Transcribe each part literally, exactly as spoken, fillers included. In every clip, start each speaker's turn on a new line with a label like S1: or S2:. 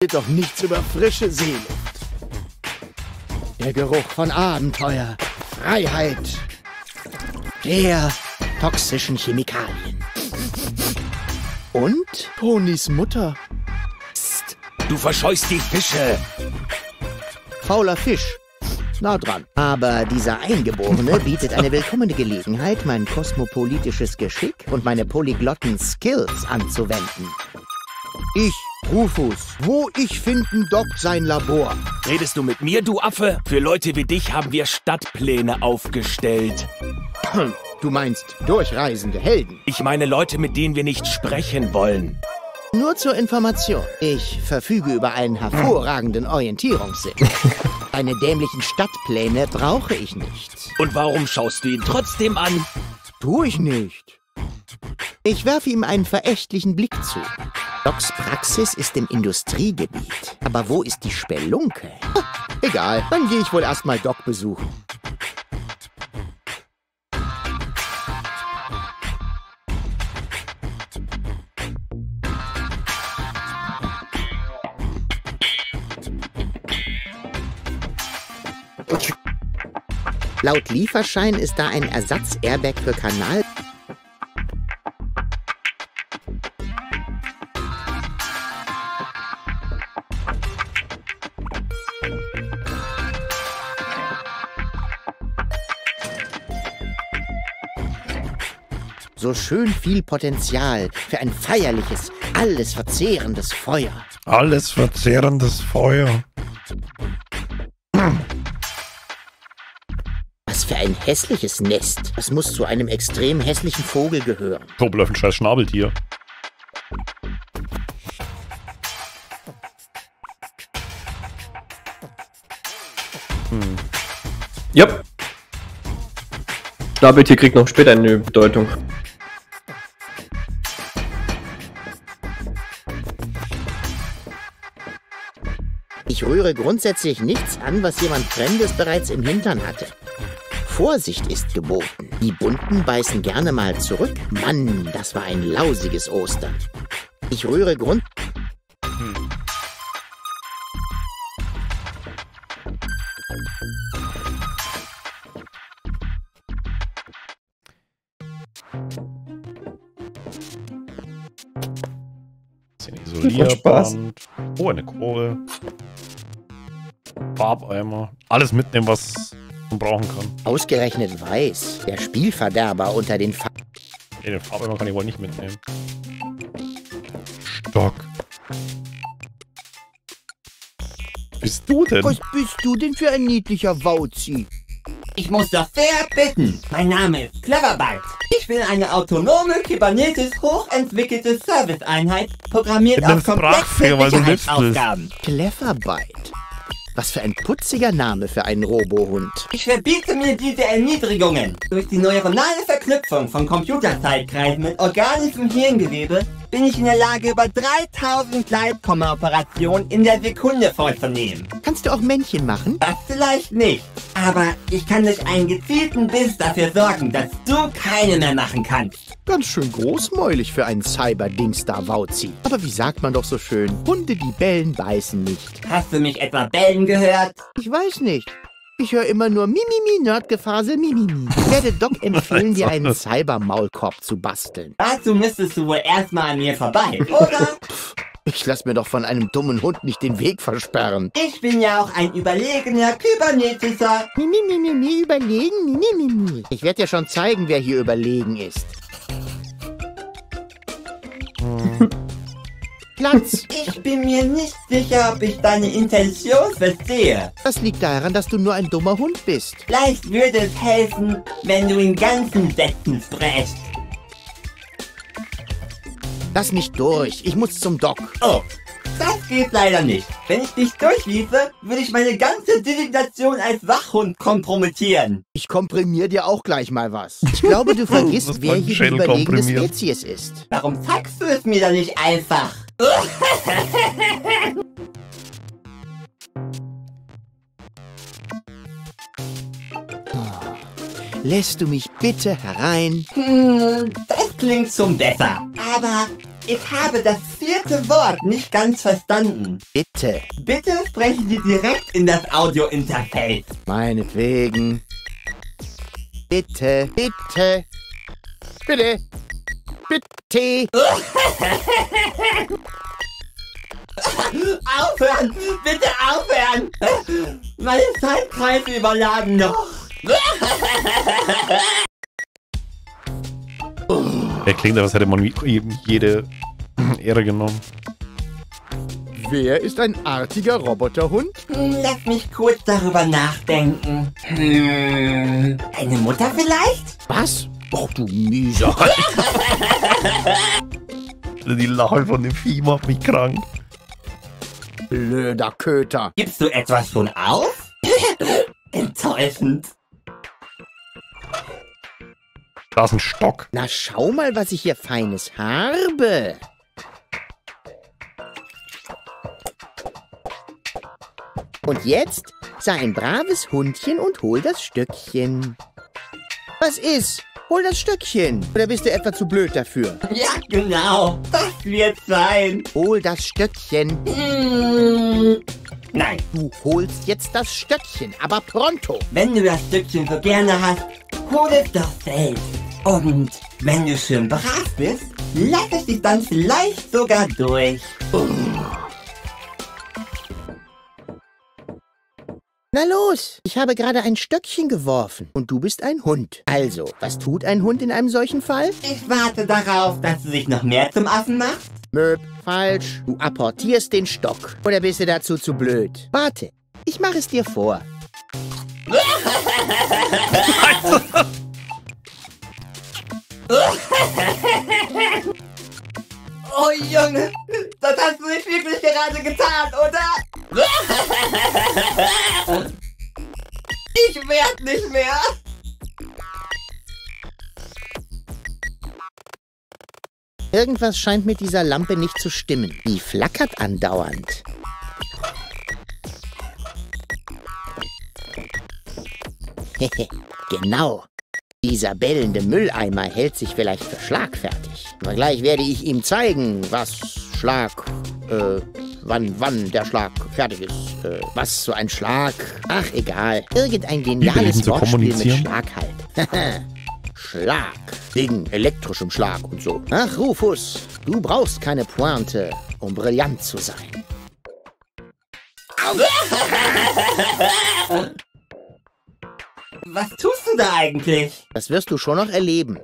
S1: geht doch nichts über frische Seeluft. Der Geruch von Abenteuer, Freiheit, der toxischen Chemikalien. Und Ponys Mutter.
S2: Psst, du verscheust die Fische.
S1: Fauler Fisch. Nah dran. Aber dieser Eingeborene bietet eine willkommene Gelegenheit, mein kosmopolitisches Geschick und meine polyglotten Skills anzuwenden. Ich, Rufus, wo ich finden Doc sein Labor?
S2: Redest du mit mir, du Affe? Für Leute wie dich haben wir Stadtpläne aufgestellt.
S1: Du meinst durchreisende Helden?
S2: Ich meine Leute, mit denen wir nicht sprechen wollen.
S1: Nur zur Information. Ich verfüge über einen hervorragenden Orientierungssinn. Deine dämlichen Stadtpläne brauche ich nicht.
S2: Und warum schaust du ihn trotzdem an?
S1: Tu ich nicht. Ich werfe ihm einen verächtlichen Blick zu. Docs Praxis ist im Industriegebiet. Aber wo ist die Spelunke? Egal, dann gehe ich wohl erstmal Doc besuchen. Laut Lieferschein ist da ein Ersatz-Airbag für Kanal... So schön viel Potenzial für ein feierliches, alles verzehrendes Feuer.
S3: Alles verzehrendes Feuer.
S1: Was für ein hässliches Nest. Das muss zu einem extrem hässlichen Vogel gehören.
S3: Kumpel auf ein scheiß Schnabeltier.
S4: Hm. Jupp. Schnabeltier kriegt noch später eine Bedeutung.
S1: Ich rühre grundsätzlich nichts an, was jemand Fremdes bereits im Hintern hatte. Vorsicht ist geboten. Die Bunten beißen gerne mal zurück. Mann, das war ein lausiges Ostern. Ich rühre Grund... Hm.
S3: Isolierband. Oh, eine Kohle. Farbeimer. Alles mitnehmen, was man brauchen kann.
S1: Ausgerechnet weiß. Der Spielverderber unter den Fa...
S3: Nee, den Farbeimer kann ich wohl nicht mitnehmen. Stock. Bist du denn?
S1: Was bist du denn für ein niedlicher Wauzi?
S5: Ich muss doch sehr bitten. Mein Name ist Cleverbyte. Ich bin eine autonome, kybernetisch hochentwickelte Serviceeinheit, programmiert auf komplexe Sicherheitsaufgaben.
S1: Cleverbyte. Was für ein putziger Name für einen Robohund.
S5: Ich verbiete mir diese Erniedrigungen. Durch die neuronale Verknüpfung von Computerzeitkreisen mit organischem Hirngewebe bin ich in der Lage, über dreitausend Gleitkomma-Operationen in der Sekunde vorzunehmen.
S1: Kannst du auch Männchen machen?
S5: Das vielleicht nicht. Aber ich kann durch einen gezielten Biss dafür sorgen, dass du keine mehr machen kannst.
S1: Ganz schön großmäulig für einen Cyber-Dingstar-Wauzi. Aber wie sagt man doch so schön, Hunde, die bellen, beißen nicht.
S5: Hast du mich etwa bellen gehört?
S1: Ich weiß nicht. Ich höre immer nur Mimimi, Nerdgefasel, Mimimi. Ich werde Doc empfehlen, dir einen Cyber-Maulkorb zu basteln.
S5: Dazu müsstest du wohl erstmal an mir vorbei, oder?
S1: Ich lass mir doch von einem dummen Hund nicht den Weg versperren.
S5: Ich bin ja auch ein überlegener kybernetischer...
S1: Mimimi, überlegen, Mimimi. Ich werde dir schon zeigen, wer hier überlegen ist. Platz.
S5: Ich bin mir nicht sicher, ob ich deine Intention verstehe.
S1: Das liegt daran, dass du nur ein dummer Hund bist.
S5: Vielleicht würde es helfen, wenn du in ganzen Sätzen sprichst.
S1: Lass mich durch. Ich muss zum Doc.
S5: Oh, das geht leider nicht. Wenn ich dich durchließe, würde ich meine ganze Designation als Wachhund kompromittieren.
S1: Ich komprimiere dir auch gleich mal was. Ich glaube, du vergisst, wer hier die überlegene Spezies ist.
S5: Warum sagst du es mir dann nicht einfach?
S1: Lässt du mich bitte herein?
S5: Hm, das klingt zum Besser. Aber Ich habe das vierte Wort nicht ganz verstanden.
S1: Bitte.
S5: Bitte sprechen Sie direkt in das Audio-Interface.
S1: Meinetwegen. Bitte, bitte. Bitte. Bitte.
S5: Aufhören! Bitte aufhören! Meine Zeitkreise überladen noch.
S3: Er klingt, als hätte man ihm jede Ehre genommen.
S1: Wer ist ein artiger Roboterhund?
S5: Lass mich kurz darüber nachdenken. Hm, eine Mutter vielleicht?
S1: Was? Oh, du Mieser.
S3: Die Lache von dem Vieh macht mich krank.
S1: Blöder Köter.
S5: Gibst du etwas schon auf? Enttäuschend.
S3: Da ist ein Stock.
S1: Na, schau mal, was ich hier Feines habe. Und jetzt sei ein braves Hundchen und hol das Stöckchen. Was ist? Hol das Stöckchen. Oder bist du etwa zu blöd dafür?
S5: Ja, genau. Das wird sein.
S1: Hol das Stöckchen.
S5: Hm, nein.
S1: Du holst jetzt das Stöckchen, aber pronto.
S5: Wenn du das Stückchen so gerne hast, hol es doch selbst. Und wenn du schön brav bist, lass es dich dann vielleicht sogar durch.
S1: Na los, ich habe gerade ein Stöckchen geworfen und du bist ein Hund. Also, was tut ein Hund in einem solchen Fall?
S5: Ich warte darauf, dass du dich noch mehr zum Affen machst.
S1: Möb, falsch. Du apportierst den Stock. Oder bist du dazu zu blöd? Warte, ich mache es dir vor.
S5: Oh Junge, das hast du nicht wirklich gerade getan, oder? Ich werd nicht mehr.
S1: Irgendwas scheint mit dieser Lampe nicht zu stimmen. Die flackert andauernd. Genau. Dieser bellende Mülleimer hält sich vielleicht für schlagfertig. Aber gleich werde ich ihm zeigen, was Schlag, äh, wann, wann der Schlag fertig ist. Äh, was so ein Schlag. Ach, egal. Irgendein geniales
S3: zu
S1: Wortspiel mit
S3: kommunizieren?
S1: Schlag halt. Schlag. Wegen elektrischem Schlag und so. Ach, Rufus, du brauchst keine Pointe, um brillant zu sein.
S5: Was tust du da eigentlich?
S1: Das wirst du schon noch erleben.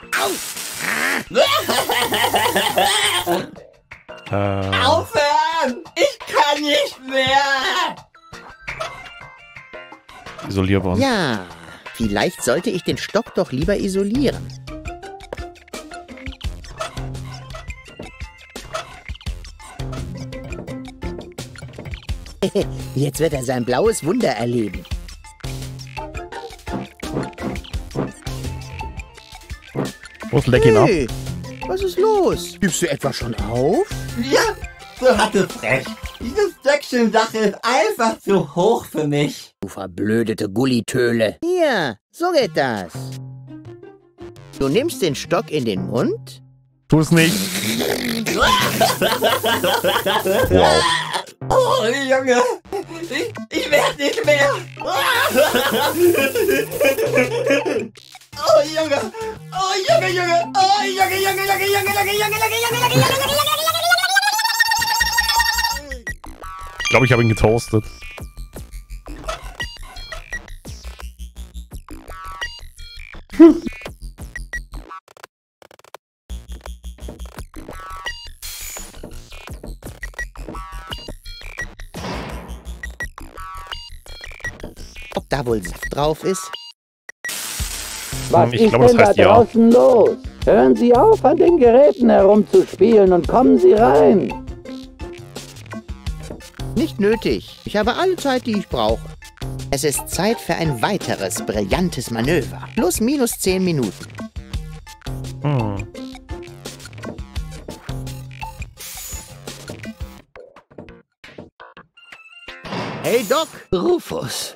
S3: Äh,
S5: Aufhören! Ich kann nicht mehr!
S3: isolierbar.
S1: Ja, vielleicht sollte ich den Stock doch lieber isolieren. Jetzt wird er sein blaues Wunder erleben.
S3: Los, leck ihn ab.
S1: Hey, was ist los? Gibst du etwa schon auf?
S5: Ja, so hat es recht. Diese Stöckchen-Sache ist einfach zu hoch für mich.
S1: Du verblödete Gullitöle. Hier, so geht das. Du nimmst den Stock in den Mund.
S3: Tu es nicht. Wow.
S5: Oh, Junge! Ich, ich werd nicht mehr! Oh, Junge! Oh, Junge, Junge! Oh, Junge, Junge, Junge, Junge, Junge, Junge, Junge, Junge, Junge, Junge, Junge,
S3: Ich glaube, ich habe ihn getoastet.
S1: Ob da wohl Saft drauf ist?
S6: Was
S3: Ich
S6: ist
S3: glaube, das
S6: denn da
S3: heißt ja.
S6: draußen los? Hören Sie auf, an den Geräten herumzuspielen und kommen Sie rein.
S1: Nicht nötig. Ich habe alle Zeit, die ich brauche. Es ist Zeit für ein weiteres brillantes Manöver. Plus minus zehn Minuten.
S3: Hm.
S1: Hey Doc!
S6: Rufus.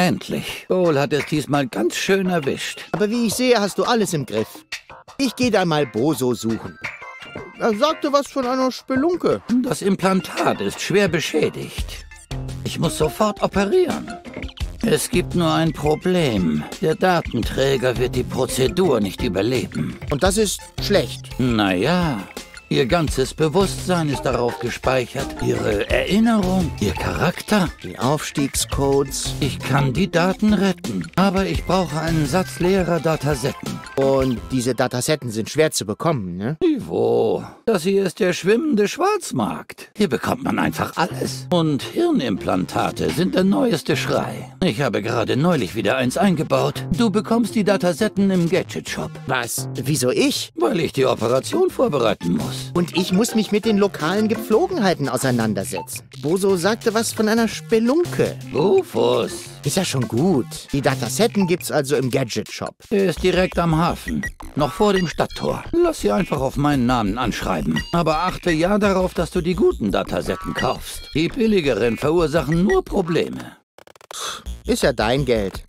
S6: Endlich. Cole hat es diesmal ganz schön erwischt.
S1: Aber wie ich sehe, hast du alles im Griff. Ich gehe da mal Boso suchen. Er sagte was von einer Spelunke.
S6: Das Implantat ist schwer beschädigt. Ich muss sofort operieren. Es gibt nur ein Problem. Der Datenträger wird die Prozedur nicht überleben.
S1: Und das ist schlecht.
S6: Naja, ihr ganzes Bewusstsein ist darauf gespeichert. Ihre Erinnerung, ihr Charakter.
S1: Die Aufstiegscodes.
S6: Ich kann die Daten retten, aber ich brauche einen Satz leerer Datasetten.
S1: Und diese Datasetten sind schwer zu bekommen, ne?
S6: Wo? Das hier ist der schwimmende Schwarzmarkt. Hier bekommt man einfach alles. Und Hirnimplantate sind der neueste Schrei. Ich habe gerade neulich wieder eins eingebaut. Du bekommst die Datasetten im Gadget-Shop.
S1: Was? Wieso ich?
S6: Weil ich die Operation vorbereiten muss.
S1: Und ich muss mich mit den lokalen Gepflogenheiten auseinandersetzen. Boso sagte was von einer Spelunke.
S6: Rufus.
S1: Ist ja schon gut. Die Datasetten gibt's also im Gadget-Shop.
S6: Er ist direkt am Hafen. Noch vor dem Stadttor. Lass sie einfach auf meinen Namen anschreiben. Aber achte ja darauf, dass du die guten Datasetten kaufst. Die billigeren verursachen nur Probleme.
S1: Ist ja dein Geld.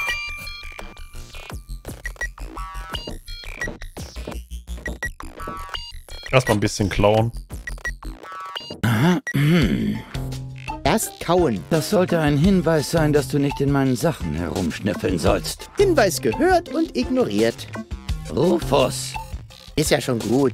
S3: Erstmal ein bisschen klauen.
S1: Erst kauen.
S6: Das sollte ein Hinweis sein, dass du nicht in meinen Sachen herumschnüffeln sollst.
S1: Hinweis gehört und ignoriert.
S6: Rufus.
S1: Ist ja schon gut.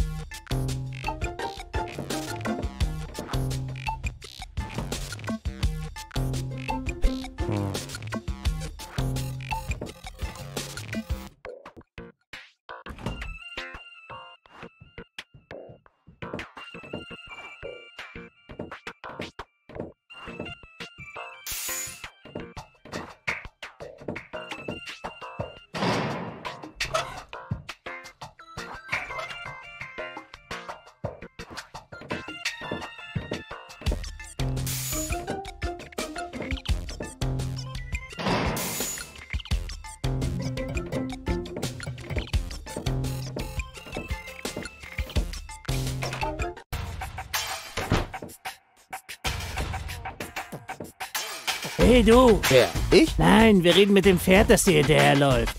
S7: Hey du!
S1: Wer? Ich?
S7: Nein, wir reden mit dem Pferd, das dir hinterherläuft.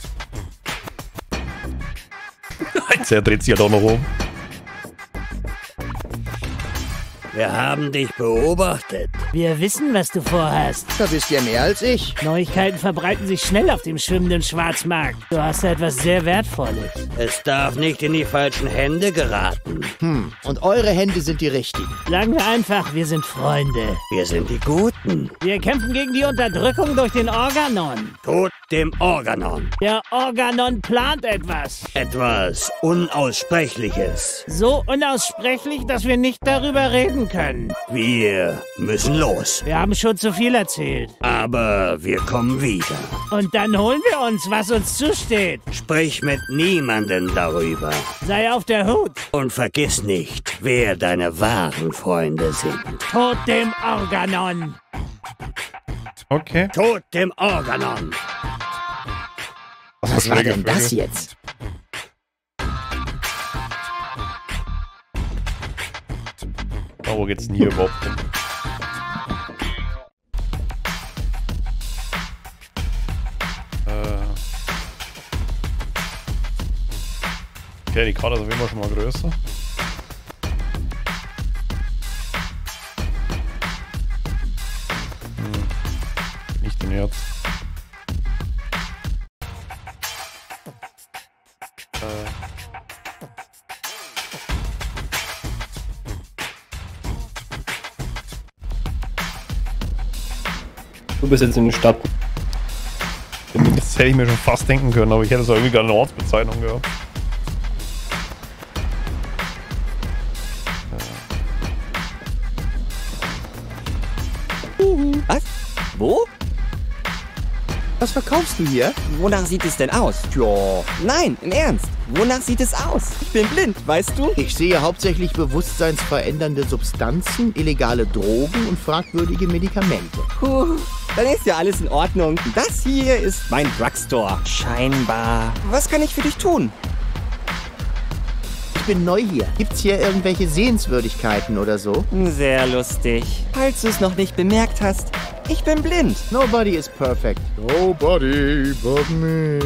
S3: Er dreht sich halt auch noch um.
S8: Wir haben dich beobachtet.
S7: Wir wissen, was du vorhast.
S1: Da wisst ihr mehr als ich.
S7: Neuigkeiten verbreiten sich schnell auf dem schwimmenden Schwarzmarkt. Du hast da etwas sehr Wertvolles.
S8: Es darf nicht in die falschen Hände geraten.
S1: Hm, und eure Hände sind die richtigen.
S7: Sagen wir einfach, wir sind Freunde.
S8: Wir sind die Guten.
S7: Wir kämpfen gegen die Unterdrückung durch den Organon.
S8: Tod dem Organon.
S7: Der Organon plant etwas.
S8: Etwas Unaussprechliches.
S7: So unaussprechlich, dass wir nicht darüber reden können.
S8: Wir müssen los.
S7: Wir haben schon zu viel erzählt.
S8: Aber wir kommen wieder.
S7: Und dann holen wir uns, was uns zusteht.
S8: Sprich mit niemandem darüber.
S7: Sei auf der Hut.
S8: Und vergiss nicht, wer deine wahren Freunde sind.
S7: Tod dem Organon.
S3: Okay.
S8: Tod dem Organon.
S1: Was war denn das jetzt?
S3: Oh, wo geht's denn hier überhaupt hin? Äh. Okay, die Karte ist auf jeden Fall schon mal größer. Hm. Nicht im Herz. Äh.
S4: Du bist jetzt in der Stadt.
S3: Das hätte ich mir schon fast denken können, aber ich hätte es irgendwie gar eine Ortsbezeichnung gehabt.
S5: Was? Wo?
S1: Was verkaufst du hier?
S5: Wonach sieht es denn aus?
S1: Tja,
S5: Nein, im Ernst. Wonach sieht es aus? Ich bin blind, weißt du?
S1: ich sehe hauptsächlich bewusstseinsverändernde Substanzen, illegale Drogen und fragwürdige Medikamente.
S5: Puh, dann ist ja alles in Ordnung. Das hier ist mein Drugstore. Scheinbar. Was kann ich für dich tun?
S1: Ich bin neu hier. Gibt's hier irgendwelche Sehenswürdigkeiten oder so?
S5: Sehr lustig. Falls du es noch nicht bemerkt hast, Ich bin blind.
S1: Nobody is perfect. Nobody but me.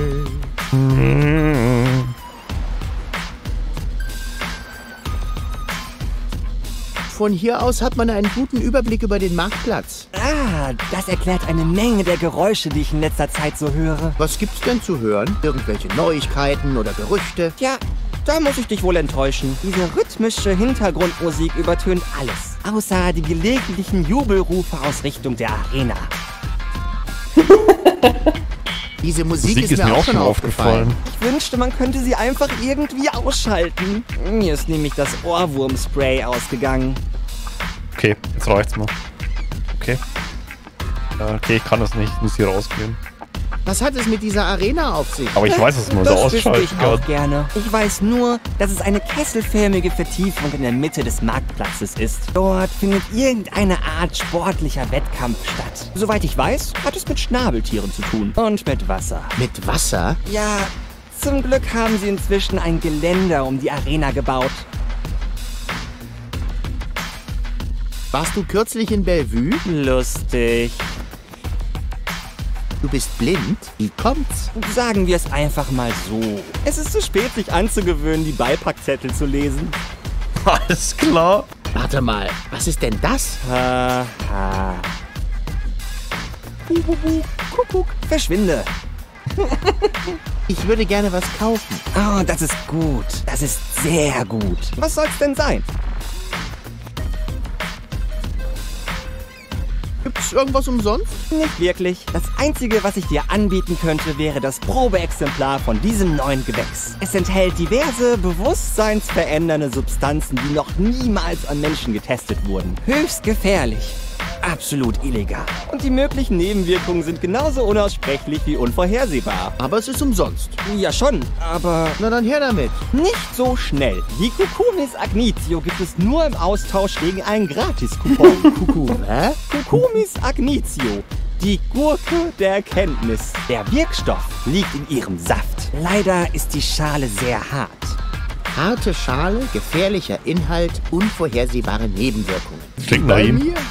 S1: Von hier aus hat man einen guten Überblick über den Marktplatz.
S5: Ah, das erklärt eine Menge der Geräusche, die ich in letzter Zeit so höre.
S1: Was gibt's denn zu hören? Irgendwelche Neuigkeiten oder Gerüchte?
S5: Tja, da muss ich dich wohl enttäuschen. Diese rhythmische Hintergrundmusik übertönt alles. Außer die gelegentlichen Jubelrufe aus Richtung der Arena.
S1: Diese Musik,
S3: Musik
S1: ist, mir auch schon aufgefallen. aufgefallen.
S5: Ich wünschte, man könnte sie einfach irgendwie ausschalten. Mir ist nämlich das Ohrwurmspray ausgegangen.
S3: Okay, jetzt reicht's mal. Okay. Ja, okay, ich kann das nicht. Ich muss hier rausgehen.
S1: Was hat es mit dieser Arena auf sich?
S3: Aber ich weiß, dass man so
S5: Das wüsste
S3: ausschalten
S5: ich
S3: kann.
S5: auch gerne. Ich weiß nur, dass es eine kesselförmige Vertiefung in der Mitte des Marktplatzes ist. Dort findet irgendeine Art sportlicher Wettkampf statt. Soweit ich weiß, hat es mit Schnabeltieren zu tun. Und mit Wasser.
S1: Mit Wasser?
S5: Ja, zum Glück haben sie inzwischen ein Geländer um die Arena gebaut.
S1: Warst du kürzlich in Bellevue?
S5: Lustig.
S1: Du bist blind? Wie kommt's?
S5: Sagen wir es einfach mal so. Es ist zu spät, sich anzugewöhnen, die Beipackzettel zu lesen.
S3: Alles klar.
S1: Warte mal, was ist denn das?
S5: Haha. Kuckuck, verschwinde.
S1: Ich würde gerne was kaufen.
S5: Oh, das ist gut. Das ist sehr gut. Was soll's denn sein?
S1: Gibt's irgendwas umsonst?
S5: Nicht wirklich. Das Einzige, was ich dir anbieten könnte, wäre das Probeexemplar von diesem neuen Gewächs. Es enthält diverse bewusstseinsverändernde Substanzen, die noch niemals an Menschen getestet wurden. Höchst gefährlich. Absolut illegal. Und die möglichen Nebenwirkungen sind genauso unaussprechlich wie unvorhersehbar.
S1: Aber es ist umsonst.
S5: Ja schon, aber
S1: Na dann her damit.
S5: nicht so schnell. Die Cucumis Agnitio gibt es nur im Austausch gegen einen Gratis-Coupon.
S1: Kuckuck. Hä?
S5: Cucumis Agnitio. Die Gurke der Erkenntnis. Der Wirkstoff liegt in ihrem Saft. Leider ist die Schale sehr hart.
S1: Harte Schale, gefährlicher Inhalt, unvorhersehbare Nebenwirkungen.
S3: Klingt nach
S1: Bei
S3: ihm.
S1: mir?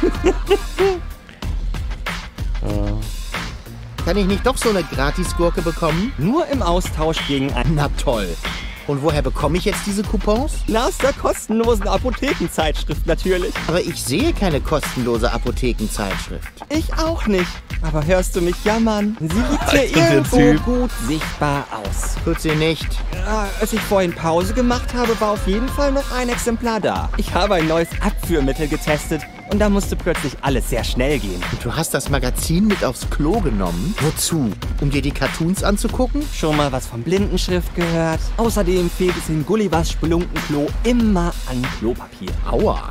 S1: Kann ich nicht doch so eine Gratis-Gurke bekommen?
S5: Nur im Austausch gegen ein...
S1: Na toll. Und woher bekomme ich jetzt diese Coupons?
S5: Aus der kostenlosen Apothekenzeitschrift natürlich.
S1: Aber ich sehe keine kostenlose Apothekenzeitschrift.
S5: Ich auch nicht. Aber hörst du mich jammern? Sie liegt hier
S3: Alter, der
S5: irgendwo
S3: Typ.
S5: gut sichtbar aus.
S1: Tut sie nicht.
S5: Ja, als ich vorhin Pause gemacht habe, war auf jeden Fall noch ein Exemplar da. Ich habe ein neues Abführmittel getestet und da musste plötzlich alles sehr schnell gehen.
S1: Und du hast das Magazin mit aufs Klo genommen? Wozu? Um dir die Cartoons anzugucken?
S5: Schon mal was von Blindenschrift gehört? Außerdem fehlt es in Gullivers Spelunkenklo immer an Klopapier.
S1: Aua.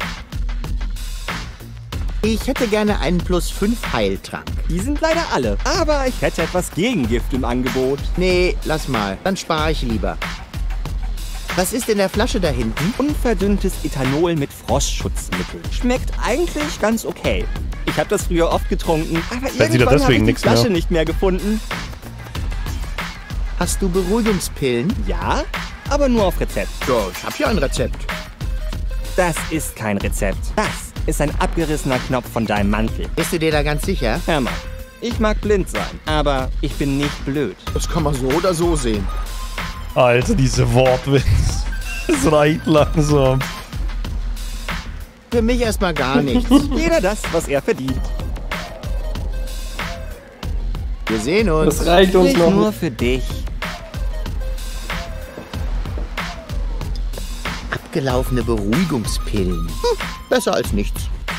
S1: Ich hätte gerne einen plus fünf Heiltrank.
S5: Die sind leider alle, aber ich hätte etwas Gegengift im Angebot.
S1: Nee, lass mal. Dann spare ich lieber. Was ist in der Flasche da hinten?
S5: Unverdünntes Ethanol mit Frostschutzmittel. Schmeckt eigentlich ganz okay. Ich habe das früher oft getrunken, aber
S3: sieht er
S5: irgendwann habe ich
S3: deswegen
S5: die
S3: nichts
S5: Flasche
S3: mehr.
S5: nicht mehr gefunden.
S1: Hast du Beruhigungspillen?
S5: Ja, aber nur auf Rezept.
S1: Ja, ich hab hier ein Rezept.
S5: Das ist kein Rezept. Das ist ein abgerissener Knopf von deinem Mantel.
S1: Bist du dir da ganz sicher?
S5: Hör mal, ich mag blind sein, aber ich bin nicht blöd.
S1: Das kann man so oder so sehen.
S3: Alter, diese Wortwitz. Es reicht langsam.
S1: Für mich erstmal gar nichts.
S5: Jeder das, was er verdient.
S1: Wir sehen uns.
S4: Das reicht uns
S5: Nicht
S4: noch.
S5: nur für dich.
S1: Abgelaufene Beruhigungspillen. Hm, besser als nichts.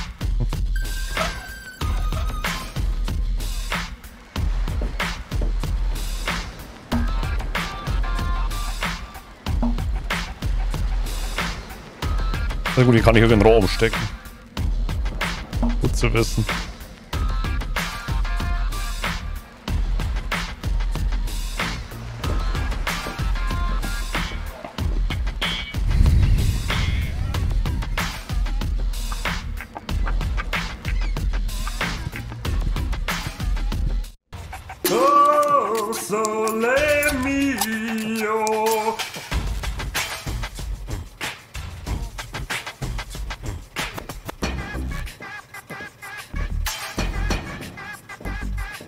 S3: Na gut, die kann ich irgendwie in den Rohr umstecken. Gut zu wissen.
S9: Oh, sole mio.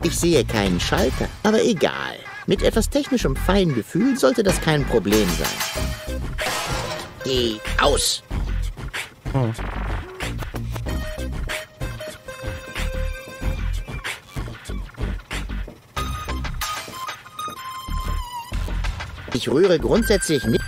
S1: Ich sehe keinen Schalter, aber egal. Mit etwas technischem Feingefühl sollte das kein Problem sein. Geh aus!
S3: Hm.
S1: Ich rühre grundsätzlich nicht.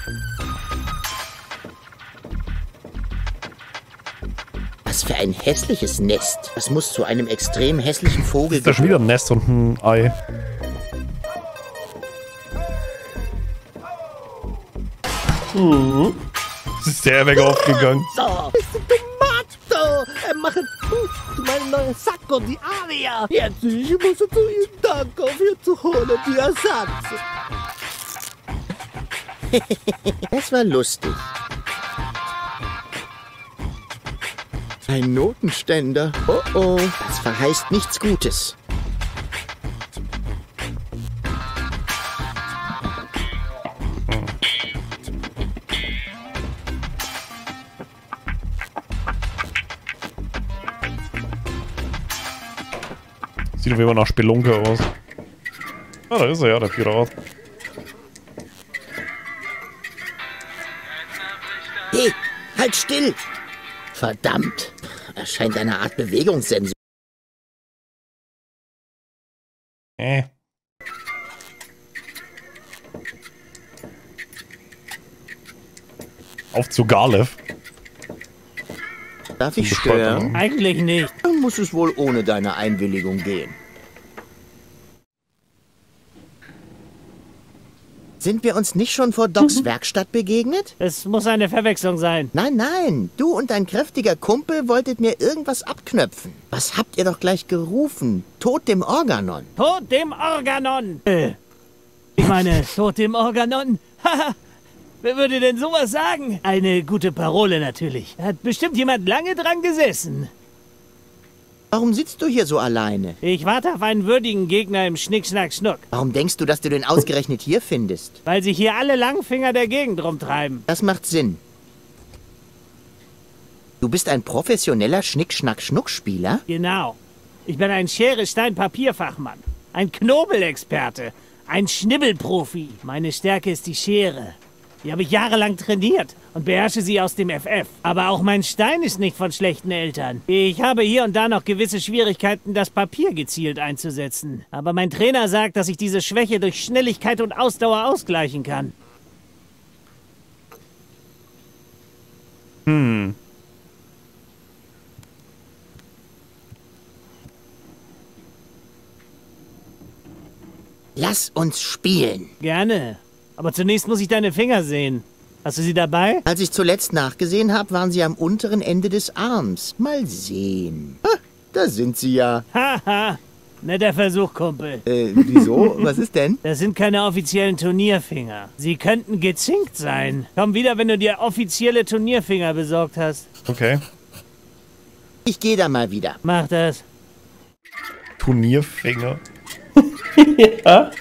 S1: Was für ein hässliches Nest. Das muss zu einem extrem hässlichen Vogel
S3: Ist da schon wieder ein Nest und ein Ei?
S4: Mhm.
S3: Das ist sehr weg aufgegangen.
S10: So, ist Tomato. Er macht zu meinem neuen Sacco die Aria. Jetzt, ich muss zu ihm Dank auf hier zu holen, die Ersatz.
S1: Das war lustig. Ein Notenständer. Oh oh, das verheißt nichts Gutes.
S3: Sieht doch immer nach Spelunke aus. Ah, da ist er ja, der Pirat.
S1: Hey, halt still! Verdammt, er scheint eine Art Bewegungssensor.
S3: Äh. Auf zu Garlev.
S1: Darf ich stören?
S7: Eigentlich nicht.
S1: Dann muss es wohl ohne deine Einwilligung gehen. Sind wir uns nicht schon vor Docs Werkstatt begegnet?
S7: Es muss eine Verwechslung sein.
S1: Nein, nein. Du und dein kräftiger Kumpel wolltet mir irgendwas abknöpfen. Was habt ihr doch gleich gerufen? Tod dem Organon.
S7: Tod dem Organon. Äh, ich meine, Tod dem Organon. Haha. Wer würde denn sowas sagen? Eine gute Parole natürlich. Hat bestimmt jemand lange dran gesessen.
S1: Warum sitzt du hier so alleine?
S7: Ich warte auf einen würdigen Gegner im Schnick-Schnack-Schnuck.
S1: Warum denkst du, dass du den ausgerechnet hier findest?
S7: Weil sich hier alle Langfinger der Gegend rumtreiben.
S1: Das macht Sinn. Du bist ein professioneller Schnick-Schnack-Schnuck-Spieler?
S7: Genau. Ich bin ein Schere-Stein-Papierfachmann. Ein Knobelexperte. Ein Schnibbelprofi. Meine Stärke ist die Schere. Die habe ich jahrelang trainiert und beherrsche sie aus dem F F. Aber auch mein Stein ist nicht von schlechten Eltern. Ich habe hier und da noch gewisse Schwierigkeiten, das Papier gezielt einzusetzen. Aber mein Trainer sagt, dass ich diese Schwäche durch Schnelligkeit und Ausdauer ausgleichen kann.
S3: Hm.
S1: Lass uns spielen.
S7: Gerne. Aber zunächst muss ich deine Finger sehen. Hast du sie dabei?
S1: Als ich zuletzt nachgesehen habe, waren sie am unteren Ende des Arms. Mal sehen. Ha, da sind sie ja.
S7: Haha. Netter Versuch, Kumpel.
S1: Äh, wieso? Was ist denn?
S7: Das sind keine offiziellen Turnierfinger. Sie könnten gezinkt sein. Komm wieder, wenn du dir offizielle Turnierfinger besorgt hast.
S3: Okay.
S1: Ich gehe da mal wieder.
S7: Mach das.
S3: Turnierfinger.
S4: Ja.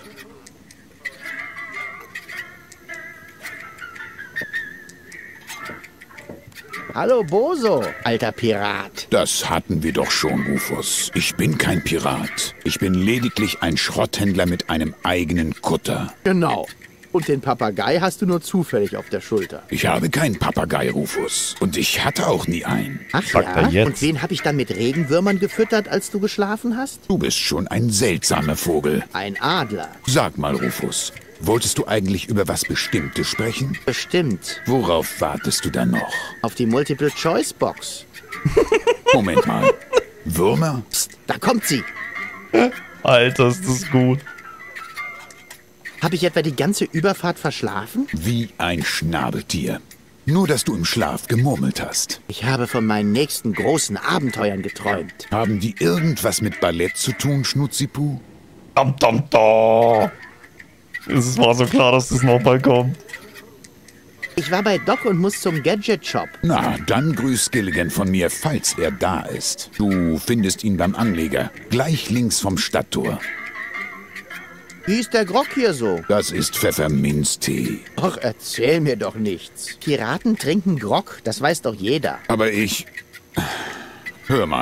S1: Hallo Boso, alter Pirat.
S11: Das hatten wir doch schon, Rufus. Ich bin kein Pirat. Ich bin lediglich ein Schrotthändler mit einem eigenen Kutter.
S1: Genau. Und den Papagei hast du nur zufällig auf der Schulter.
S11: Ich habe keinen Papagei, Rufus. Und ich hatte auch nie einen.
S1: Ach
S3: Sagt
S1: ja?
S3: er jetzt.
S1: Und wen habe ich dann mit Regenwürmern gefüttert, als du geschlafen hast?
S11: Du bist schon ein seltsamer Vogel.
S1: Ein Adler.
S11: Sag mal, Rufus, wolltest du eigentlich über was Bestimmtes sprechen?
S1: Bestimmt.
S11: Worauf wartest du dann noch?
S1: Auf die Multiple-Choice-Box.
S11: Moment mal. Würmer?
S1: Psst, da kommt sie.
S3: Alter, ist das gut.
S1: Habe ich etwa die ganze Überfahrt verschlafen?
S11: Wie ein Schnabeltier. Nur, dass du im Schlaf gemurmelt hast.
S1: Ich habe von meinen nächsten großen Abenteuern geträumt.
S11: Haben die irgendwas mit Ballett zu tun, Schnutzipu?
S3: Dam, dam, da. Es war so klar, dass das nochmal kommt.
S1: Ich war bei Doc und muss zum Gadget-Shop.
S11: Na, dann grüß Gilligan von mir, falls er da ist. Du findest ihn beim Anleger, gleich links vom Stadttor.
S1: Wie ist der Grog hier so?
S11: Das ist Pfefferminztee.
S1: Ach, erzähl mir doch nichts. Piraten trinken Grog, das weiß doch jeder.
S11: Aber ich... Hör mal,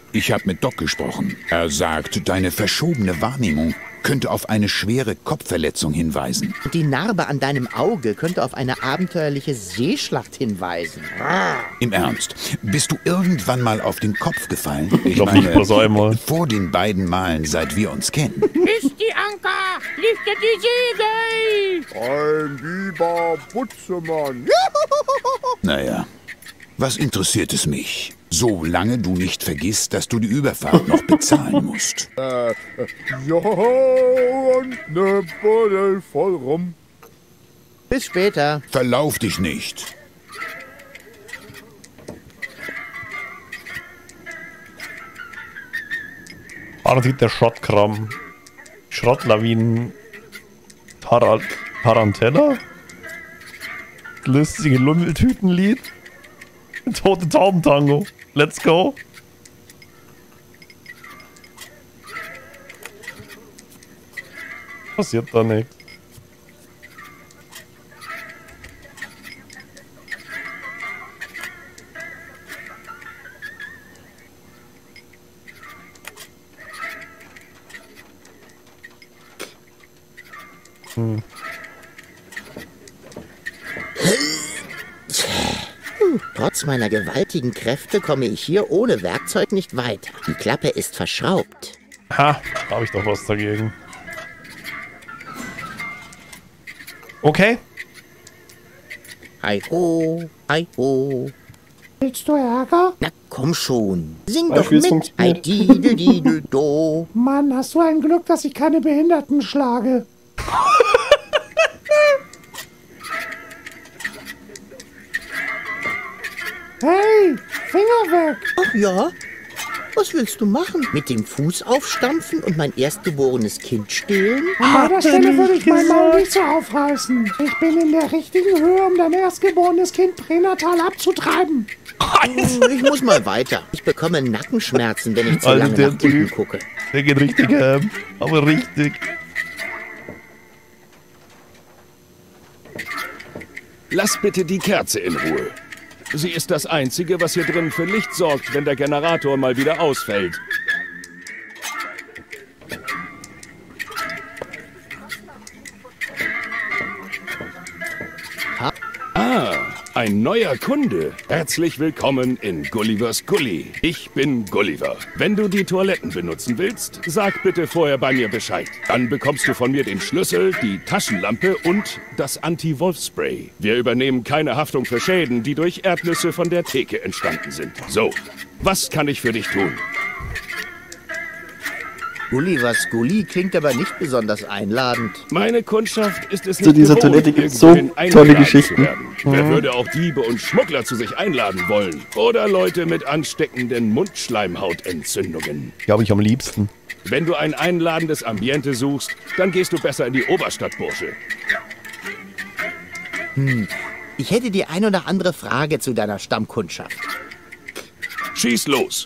S11: Ich habe mit Doc gesprochen. Er sagt, deine verschobene Wahrnehmung könnte auf eine schwere Kopfverletzung hinweisen.
S1: Und die Narbe an deinem Auge könnte auf eine abenteuerliche Seeschlacht hinweisen.
S11: Im Ernst, bist du irgendwann mal auf den Kopf gefallen? Ich
S3: glaub nicht, bloß einmal.
S11: vor den beiden Malen, seit wir uns kennen.
S12: Ist die Anker! Lichtet die Segel!
S9: Ein lieber Butzemann.
S11: Naja, was interessiert es mich? Solange du nicht vergisst, dass du die Überfahrt noch bezahlen musst.
S9: Äh, ja, und ne Buddel voll rum.
S1: Bis später.
S11: Verlauf dich nicht.
S3: Parasit der Schrottkram. Schrottlawinen. Taral Tarantella? Lustige Lummeltütenlied. Tote Taubentango. Let's go. Passiert da nichts. Hm.
S1: Trotz meiner gewaltigen Kräfte komme ich hier ohne Werkzeug nicht weiter. Die Klappe ist verschraubt.
S3: Ha, da habe ich doch was dagegen. Okay.
S1: Hi ho, hi ho.
S10: Willst du Ärger?
S1: Na komm schon. Sing
S4: Mein
S1: doch
S4: Spiel
S1: mit.
S4: funktioniert.
S1: Hi di di di do.
S10: Mann, hast du ein Glück, dass ich keine Behinderten schlage. Hey, Finger weg!
S1: Ach ja? Was willst du machen? Mit dem Fuß aufstampfen und mein erstgeborenes Kind stehlen?
S10: An meiner Stelle würde ich mein Maul nicht so aufreißen. Ich bin in der richtigen Höhe, um dein erstgeborenes Kind pränatal abzutreiben.
S1: Ich muss mal weiter. Ich bekomme Nackenschmerzen, wenn ich zu
S3: Alter,
S1: lange
S3: der
S1: nach unten
S3: Typ.
S1: gucke.
S3: Der geht richtig ähm, aber richtig.
S2: Lass bitte die Kerze in Ruhe. Sie ist das Einzige, was hier drin für Licht sorgt, wenn der Generator mal wieder ausfällt. Ah, ein neuer Kunde. Herzlich willkommen in Gullivers Gully. Ich bin Gulliver. Wenn du die Toiletten benutzen willst, sag bitte vorher bei mir Bescheid. Dann bekommst du von mir den Schlüssel, die Taschenlampe und das Anti-Wolf-Spray. Wir übernehmen keine Haftung für Schäden, die durch Erdnüsse von der Theke entstanden sind. So, was kann ich für dich tun?
S1: Gullivers Gully klingt aber nicht besonders einladend.
S2: Meine Kundschaft ist es
S4: Zu
S2: nicht
S4: dieser
S2: gewohnt,
S4: Toilette gibt's
S2: irgendwohin
S4: so
S2: eingeladen
S4: tolle
S2: zu
S4: Geschichten.
S2: werden. Wer würde auch Diebe und Schmuggler zu sich einladen wollen? Oder Leute mit ansteckenden Mundschleimhautentzündungen?
S3: Glaube ich am liebsten.
S2: Wenn du ein einladendes Ambiente suchst, dann gehst du besser in die Oberstadt, Bursche.
S1: Hm, ich hätte die ein oder andere Frage zu deiner Stammkundschaft.
S2: Schieß los!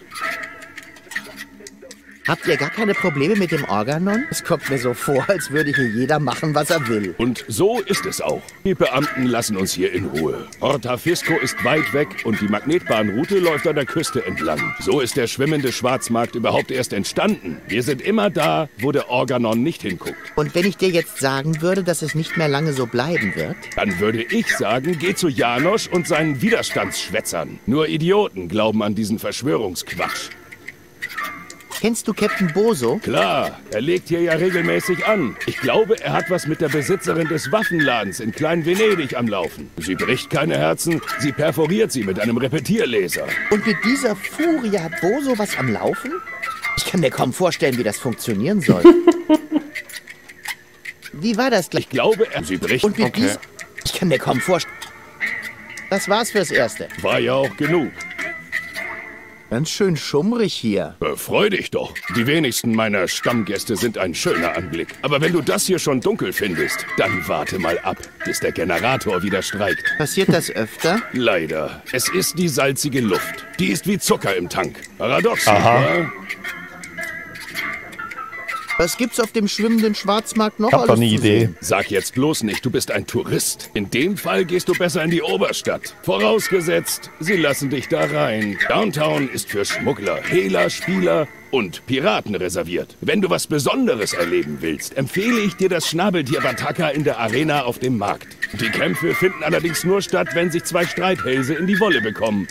S1: Habt ihr gar keine Probleme mit dem Organon? Es kommt mir so vor, als würde hier jeder machen, was er will.
S2: Und so ist es auch. Die Beamten lassen uns hier in Ruhe. Porta Fisco ist weit weg und die Magnetbahnroute läuft an der Küste entlang. So ist der schwimmende Schwarzmarkt überhaupt erst entstanden. Wir sind immer da, wo der Organon nicht hinguckt.
S1: Und wenn ich dir jetzt sagen würde, dass es nicht mehr lange so bleiben wird?
S2: Dann würde ich sagen, geh zu Janosch und seinen Widerstandsschwätzern. Nur Idioten glauben an diesen Verschwörungsquatsch.
S1: Kennst du Captain Boso?
S2: Klar, er legt hier ja regelmäßig an. Ich glaube, er hat was mit der Besitzerin des Waffenladens in Klein-Venedig am Laufen. Sie bricht keine Herzen, sie perforiert sie mit einem Repetierlaser.
S1: Und mit dieser Furie hat Boso was am Laufen? Ich kann mir kaum vorstellen, wie das funktionieren soll. Wie war das gleich?
S2: Ich glaube, er... Sie bricht...
S1: Und mit
S2: okay.
S1: dies... Ich kann mir kaum vorstellen... Das war's fürs Erste.
S2: War ja auch genug.
S1: Ganz schön schummrig hier.
S2: Freu dich doch. Die wenigsten meiner Stammgäste sind ein schöner Anblick. Aber wenn du das hier schon dunkel findest, dann warte mal ab, bis der Generator wieder streikt.
S1: Passiert das öfter?
S2: Leider. Es ist die salzige Luft. Die ist wie Zucker im Tank. Paradox,
S3: Aha.
S2: nicht wahr?
S1: Was gibt's auf dem schwimmenden Schwarzmarkt noch
S3: Ich hab
S1: alles
S3: doch eine
S1: zu
S3: Idee.
S1: sehen?
S2: Sag jetzt bloß nicht, du bist ein Tourist. In dem Fall gehst du besser in die Oberstadt. Vorausgesetzt, sie lassen dich da rein. Downtown ist für Schmuggler, Hehler, Spieler und Piraten reserviert. Wenn du was Besonderes erleben willst, empfehle ich dir das Schnabeltier Bataka in der Arena auf dem Markt. Die Kämpfe finden allerdings nur statt, wenn sich zwei Streithälse in die Wolle bekommen.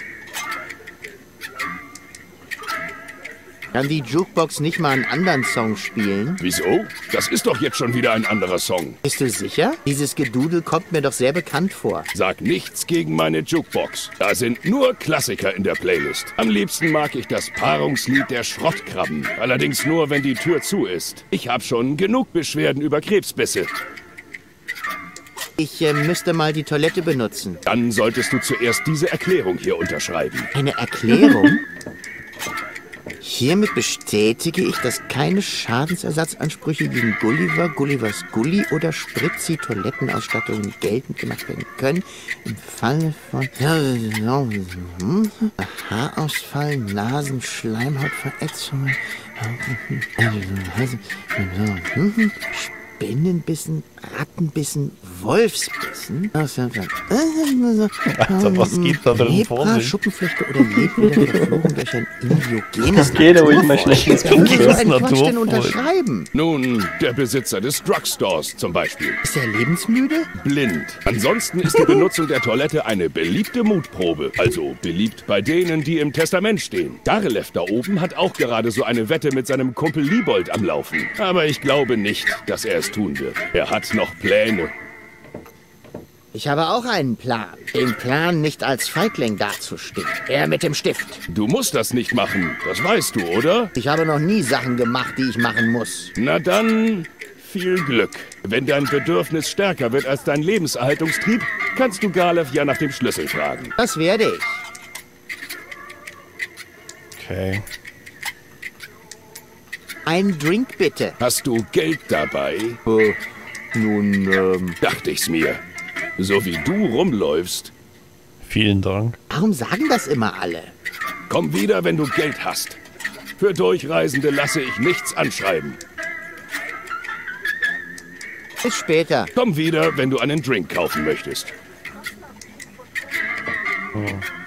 S1: Kann die Jukebox nicht mal einen anderen Song spielen?
S2: Wieso? Das ist doch jetzt schon wieder ein anderer Song.
S1: Bist du sicher? Dieses Gedudel kommt mir doch sehr bekannt vor.
S2: Sag nichts gegen meine Jukebox. Da sind nur Klassiker in der Playlist. Am liebsten mag ich das Paarungslied der Schrottkrabben. Allerdings nur, wenn die Tür zu ist. Ich habe schon genug Beschwerden über Krebsbisse.
S1: Ich äh, müsste mal die Toilette benutzen.
S2: Dann solltest du zuerst diese Erklärung hier unterschreiben.
S1: Eine Erklärung? Hiermit bestätige ich, dass keine Schadensersatzansprüche gegen Gulliver, Gullivers Gully oder Spritzi-Toilettenausstattungen geltend gemacht werden können. Im Falle von Haarausfall, Nasen, Schleimhautverätzungen, Spinnenbissen, Rattenbissen, Wolfsbissen.
S3: Alter, was geht da drin vor
S1: Lepra,
S3: sich?
S1: Schuppenflechte oder Ledweder verflogen durch ein indiogenes
S4: Das geht aber immer schlecht ins
S1: Wie soll
S4: Blut.
S1: ein Quatsch denn unterschreiben?
S2: Nun, der Besitzer des Drugstores zum Beispiel.
S1: Ist er lebensmüde?
S2: Blind. Ansonsten ist die Benutzung der Toilette eine beliebte Mutprobe. Also beliebt bei denen, die im Testament stehen. Darelev da oben hat auch gerade so eine Wette mit seinem Kumpel Liebold am Laufen. Aber ich glaube nicht, dass er es tun wird. Er hat noch Pläne.
S1: Ich habe auch einen Plan. Den Plan, nicht als Feigling dazustehen. Er mit dem Stift.
S2: Du musst das nicht machen. Das weißt du, oder?
S1: Ich habe noch nie Sachen gemacht, die ich machen muss.
S2: Na dann, viel Glück. Wenn dein Bedürfnis stärker wird als dein Lebenserhaltungstrieb, kannst du Garlev ja nach dem Schlüssel fragen.
S1: Das werde ich.
S3: Okay.
S1: Ein Drink bitte.
S2: Hast du Geld dabei?
S1: Äh, nun, ähm...
S2: Dachte ich's mir. So wie du rumläufst.
S3: Vielen Dank.
S1: Warum sagen das immer alle?
S2: Komm wieder, wenn du Geld hast. Für Durchreisende lasse ich nichts anschreiben.
S1: Bis später.
S2: Komm wieder, wenn du einen Drink kaufen möchtest.
S3: Oh.